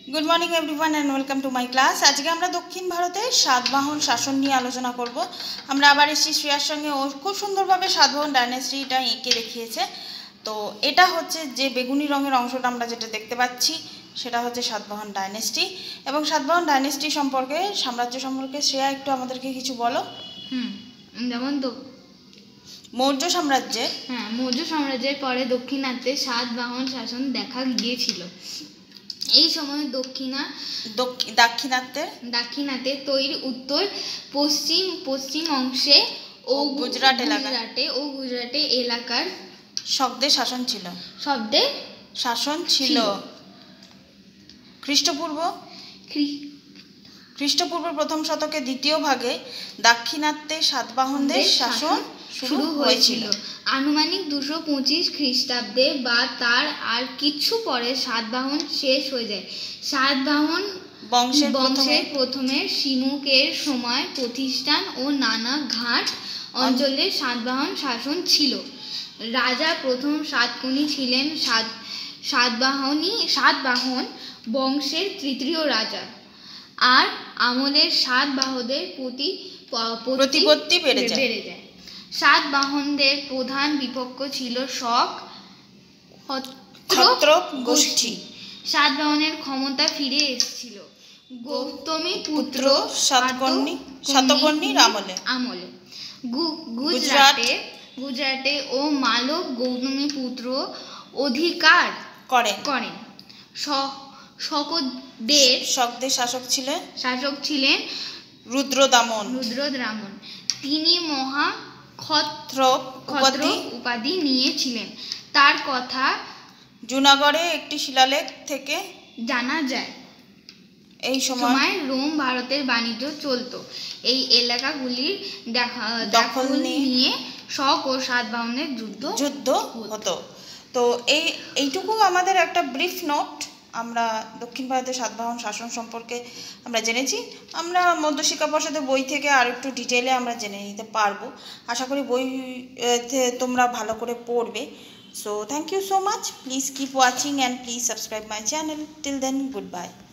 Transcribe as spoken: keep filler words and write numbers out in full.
Good morning everyone and welcome to my class. आज के दक्षिण भारते सातवाहन शासन निये आलोचना करब। आमरा आबार एसेछि श्रेयार संगे ओ खूब सुंदरभावे सातवाहन डायनेस्टिटा एঁকে দেখিয়েছে। तो এটা হচ্ছে যে বেগুনি রঙের অংশটা আমরা যেটা দেখতে পাচ্ছি সেটা হচ্ছে সাতবাহন ডাইনেস্টি এবং সাতবাহন ডাইনেস্টি সম্পর্কে সাম্রাজ্য সম্পর্কে শ্রেয়া একটু আমাদেরকে কিছু বলো। হুম যেমন তো মৌর্য সাম্রাজ্যে হ্যাঁ মৌর্য সাম্রাজ্যের পরে দক্ষিণাত্যে সাতবাহন শাসন দেখা গিয়েছিল। এই সময় দক্ষিণা দাক্ষিণাত্যে দাক্ষিণাত্যে তৈরি উত্তর পশ্চিম পশ্চিম অংশে ও গুজরাট এলাকা গুজরাটে ও গুজরাটে এলাকার শব্দে শাসন ছিল শব্দে শাসন ছিল খ্রিস্টপূর্ব খ্রিস্টপূর্ব প্রথম শতকে দ্বিতীয় ভাগে দাক্ষিণাত্যে সাতবাহনদের শাসন শুরু হয়েছিল। আনুমানিক দুশো পঁচিশ খ্রিস্টাব্দে বা তার আর কিছু পরে সাতবাহন শেষ হয়ে যায়। সাতবাহন বংশের বংশের প্রথমে সিমুকের সময় প্রতিষ্ঠান ও নানা ঘাট অঞ্চলে সাতবাহন শাসন ছিল। রাজা প্রথম সাতকর্ণী ছিলেন সাত সাতবাহনী সাতবাহন বংশের তৃতীয় রাজা। আর আমলের সাতবাহনদের প্রতি প্রতিপত্তি বেড়ে যায়। সাতবাহনদের প্রধান বিপক্ষ ছিল শক ক্ষত্রপ গোষ্ঠী। সাতবাহনের ক্ষমতা ফিরে এসেছিল গৌতমী পুত্র সাতকর্ণী সাতকর্ণীর আমলে আমলে গুজরাটে গুজরাটে ও মালব গৌতমী পুত্র অধিকার করেন করেন শকদের শকদের শাসক ছিলেন শাসক ছিলেন রুদ্রদামন রুদ্রদামন তিনি মহা ক্ষত্রপ উপাধি উপাধি নিয়েছিলেন। তার কথা জুনাগড়ে একটি শিলালেখ থেকে জানা যায়। এই সময় রোম ভারতের বাণিজ্য চলত। এই এলাকাগুলির দখল নিয়ে শক ও সাতবাহনের যুদ্ধ যুদ্ধ হতো। তো এই এইটুকু আমাদের একটা ব্রিফ নোট। আমরা দক্ষিণ ভারতের সাতবাহন শাসন সম্পর্কে আমরা জেনেছি। আমরা মধ্যশিক্ষা পর্ষদের বই থেকে আর একটু ডিটেলে আমরা জেনে নিতে পারবো। আশা করি বই তোমরা ভালো করে পড়বে। So thank you so much. Please keep watching and please subscribe my channel. Till then good by.